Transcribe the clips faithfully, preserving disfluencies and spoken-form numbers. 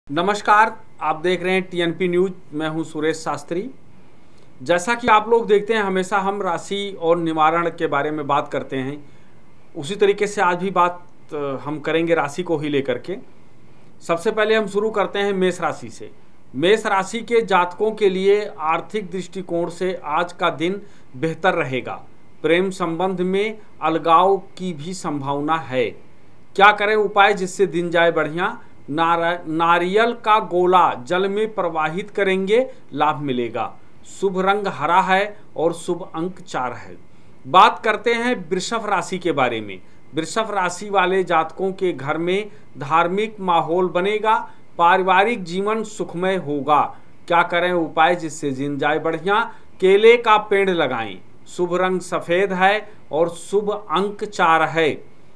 नमस्कार, आप देख रहे हैं टीएनपी न्यूज। मैं हूं सुरेश शास्त्री। जैसा कि आप लोग देखते हैं, हमेशा हम राशि और निवारण के बारे में बात करते हैं। उसी तरीके से आज भी बात हम करेंगे राशि को ही लेकर के। सबसे पहले हम शुरू करते हैं मेष राशि से। मेष राशि के जातकों के लिए आर्थिक दृष्टिकोण से आज का दिन बेहतर रहेगा। प्रेम संबंध में अलगाव की भी संभावना है। क्या करें उपाय जिससे दिन जाए बढ़िया? नार, नारियल का गोला जल में प्रवाहित करेंगे, लाभ मिलेगा। शुभ रंग हरा है और शुभ अंक चार है। बात करते हैं वृषभ राशि के बारे में। वृषभ राशि वाले जातकों के घर में धार्मिक माहौल बनेगा। पारिवारिक जीवन सुखमय होगा। क्या करें उपाय जिससे दिन जाए बढ़िया? केले का पेड़ लगाएं। शुभ रंग सफेद है और शुभ अंक चार है।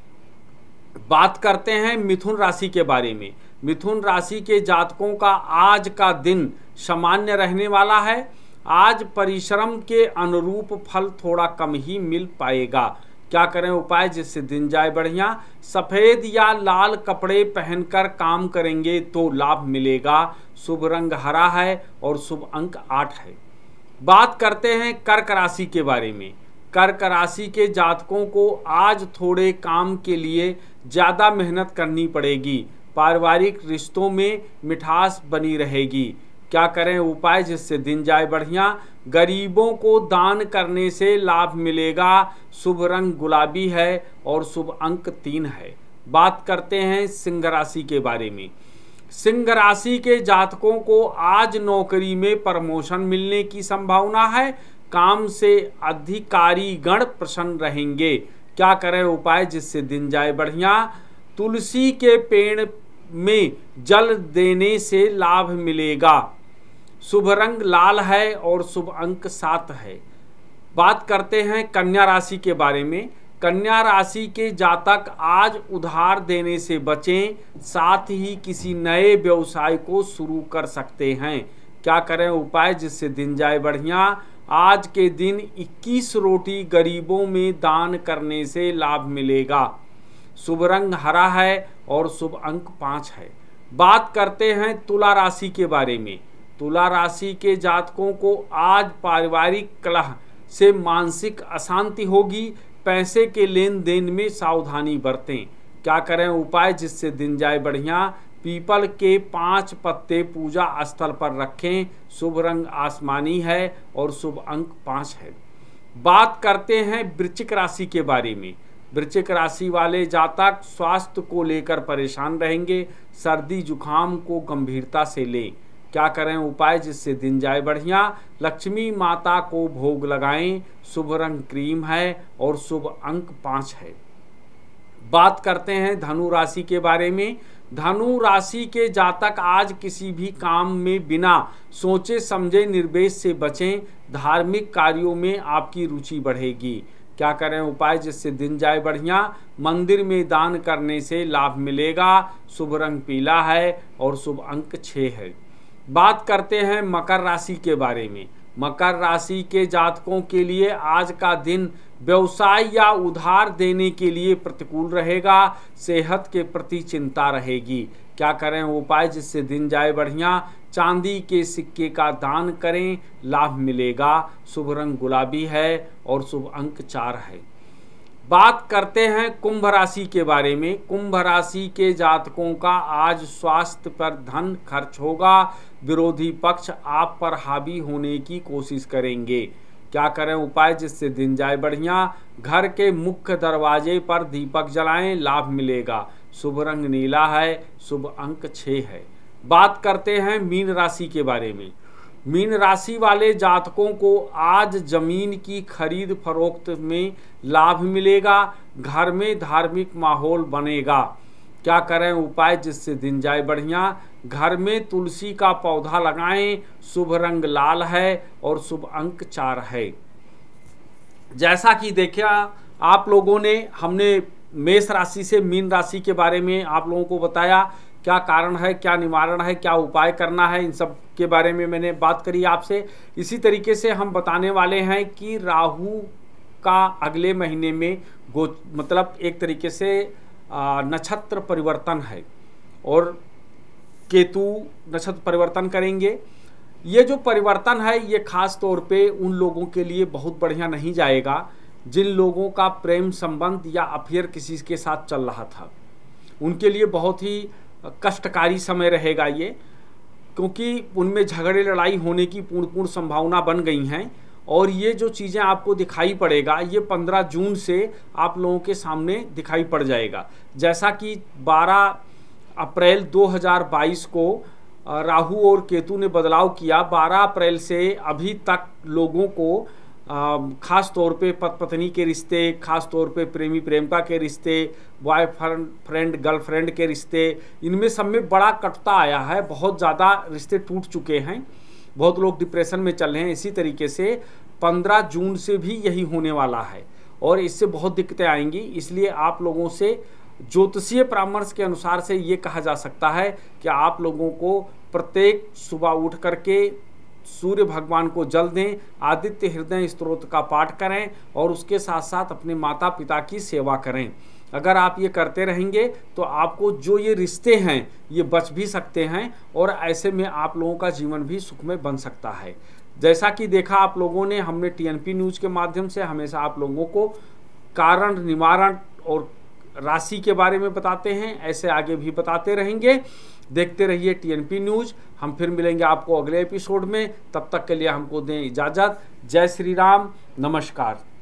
बात करते हैं मिथुन राशि के बारे में। मिथुन राशि के जातकों का आज का दिन सामान्य रहने वाला है। आज परिश्रम के अनुरूप फल थोड़ा कम ही मिल पाएगा। क्या करें उपाय जिससे दिन जाए बढ़िया? सफेद या लाल कपड़े पहनकर काम करेंगे तो लाभ मिलेगा। शुभ रंग हरा है और शुभ अंक आठ है। बात करते हैं कर्क राशि के बारे में। कर्क राशि के जातकों को आज थोड़े काम के लिए ज़्यादा मेहनत करनी पड़ेगी। पारिवारिक रिश्तों में मिठास बनी रहेगी। क्या करें उपाय जिससे दिन जाए बढ़िया? गरीबों को दान करने से लाभ मिलेगा। शुभ रंग गुलाबी है और शुभ अंक तीन है। बात करते हैं सिंह राशि के बारे में। सिंह राशि के जातकों को आज नौकरी में प्रमोशन मिलने की संभावना है। काम से अधिकारी गण प्रसन्न रहेंगे। क्या करें उपाय जिससे दिन जाए बढ़िया? तुलसी के पेड़ में जल देने से लाभ मिलेगा। शुभ रंग लाल है और शुभ अंक सात है। बात करते हैं कन्या राशि के बारे में। कन्या राशि के जातक आज उधार देने से बचें, साथ ही किसी नए व्यवसाय को शुरू कर सकते हैं। क्या करें उपाय जिससे दिन जाए बढ़िया? आज के दिन इक्कीस रोटी गरीबों में दान करने से लाभ मिलेगा। शुभ रंग हरा है और शुभ अंक पाँच है। बात करते हैं तुला राशि के बारे में। तुला राशि के जातकों को आज पारिवारिक कलह से मानसिक अशांति होगी। पैसे के लेन देन में सावधानी बरतें। क्या करें उपाय जिससे दिन जाए बढ़िया? पीपल के पांच पत्ते पूजा स्थल पर रखें। शुभ रंग आसमानी है और शुभ अंक पाँच है। बात करते हैं वृश्चिक राशि के बारे में। वृश्चिक राशि वाले जातक स्वास्थ्य को लेकर परेशान रहेंगे। सर्दी जुकाम को गंभीरता से लें। क्या करें उपाय जिससे दिन जाए बढ़िया? लक्ष्मी माता को भोग लगाएं। शुभ रंग क्रीम है और शुभ अंक पाँच है। बात करते हैं धनु राशि के बारे में। धनु राशि के जातक आज किसी भी काम में बिना सोचे समझे निर्वेश से बचें। धार्मिक कार्यों में आपकी रुचि बढ़ेगी। क्या करें उपाय जिससे दिन जाए बढ़िया? मंदिर में दान करने से लाभ मिलेगा। शुभ रंग पीला है और शुभ अंक छः है। बात करते हैं मकर राशि के बारे में। मकर राशि के जातकों के लिए आज का दिन व्यवसाय या उधार देने के लिए प्रतिकूल रहेगा। सेहत के प्रति चिंता रहेगी। क्या करें उपाय जिससे दिन जाए बढ़िया? चांदी के सिक्के का दान करें, लाभ मिलेगा। शुभ रंग गुलाबी है और शुभ अंक चार है। बात करते हैं कुंभ राशि के बारे में। कुंभ राशि के जातकों का आज स्वास्थ्य पर धन खर्च होगा। विरोधी पक्ष आप पर हावी होने की कोशिश करेंगे। क्या करें उपाय जिससे दिन जाए बढ़िया? घर के मुख्य दरवाजे पर दीपक जलाएं, लाभ मिलेगा। शुभ रंग नीला है, शुभ अंक छः है। बात करते हैं मीन राशि के बारे में। मीन राशि वाले जातकों को आज जमीन की खरीद फरोख्त में लाभ मिलेगा। घर में धार्मिक माहौल बनेगा। क्या करें उपाय जिससे दिन जाए बढ़िया? घर में तुलसी का पौधा लगाएं। शुभ रंग लाल है और शुभ अंक चार है। जैसा कि देखा आप लोगों ने, हमने मेष राशि से मीन राशि के बारे में आप लोगों को बताया। क्या कारण है, क्या निवारण है, क्या उपाय करना है, इन सब के बारे में मैंने बात करी आपसे। इसी तरीके से हम बताने वाले हैं कि राहु का अगले महीने में गो मतलब एक तरीके से नक्षत्र परिवर्तन है और केतु नक्षत्र परिवर्तन करेंगे। ये जो परिवर्तन है ये खास तौर पे उन लोगों के लिए बहुत बढ़िया नहीं जाएगा जिन लोगों का प्रेम संबंध या अफेयर किसी के साथ चल रहा था। उनके लिए बहुत ही कष्टकारी समय रहेगा ये, क्योंकि उनमें झगड़े लड़ाई होने की पूर्ण पूर्ण संभावना बन गई हैं। और ये जो चीज़ें आपको दिखाई पड़ेगा ये पंद्रह जून से आप लोगों के सामने दिखाई पड़ जाएगा। जैसा कि बारह अप्रैल दो हज़ार बाईस को राहु और केतु ने बदलाव किया, बारह अप्रैल से अभी तक लोगों को ख़ास तौर पे पति पत्नी के रिश्ते, ख़ास तौर पे प्रेमी प्रेमिका के रिश्ते, बॉयफ्रेंड फ्रेंड गर्लफ्रेंड के रिश्ते, इनमें सब में बड़ा कटता आया है। बहुत ज़्यादा रिश्ते टूट चुके हैं, बहुत लोग डिप्रेशन में चल रहे हैं। इसी तरीके से पंद्रह जून से भी यही होने वाला है और इससे बहुत दिक्कतें आएंगी। इसलिए आप लोगों से ज्योतिषीय परामर्श के अनुसार से ये कहा जा सकता है कि आप लोगों को प्रत्येक सुबह उठ करके सूर्य भगवान को जल दें, आदित्य हृदय स्तोत्र का पाठ करें और उसके साथ साथ अपने माता पिता की सेवा करें। अगर आप ये करते रहेंगे तो आपको जो ये रिश्ते हैं ये बच भी सकते हैं और ऐसे में आप लोगों का जीवन भी सुखमय बन सकता है। जैसा कि देखा आप लोगों ने, हमने टीएनपी न्यूज़ के माध्यम से हमेशा आप लोगों को कारण निवारण और राशि के बारे में बताते हैं, ऐसे आगे भी बताते रहेंगे। देखते रहिए टीएनपी न्यूज़। हम फिर मिलेंगे आपको अगले एपिसोड में, तब तक के लिए हमको दें इजाज़त। जय श्री राम, नमस्कार।